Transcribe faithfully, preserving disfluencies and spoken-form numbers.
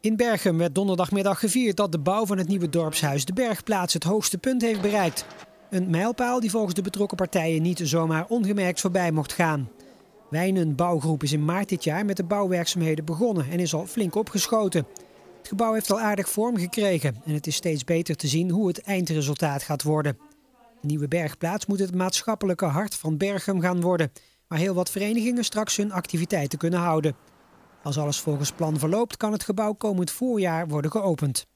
In Berchem werd donderdagmiddag gevierd dat de bouw van het nieuwe dorpshuis De Bergplaats het hoogste punt heeft bereikt. Een mijlpaal die volgens de betrokken partijen niet zomaar ongemerkt voorbij mocht gaan. Wijnen Bouwgroep is in maart dit jaar met de bouwwerkzaamheden begonnen en is al flink opgeschoten. Het gebouw heeft al aardig vorm gekregen en het is steeds beter te zien hoe het eindresultaat gaat worden. De nieuwe Bergplaats moet het maatschappelijke hart van Berchem gaan worden, waar heel wat verenigingen straks hun activiteiten kunnen houden. Als alles volgens plan verloopt, kan het gebouw komend voorjaar worden geopend.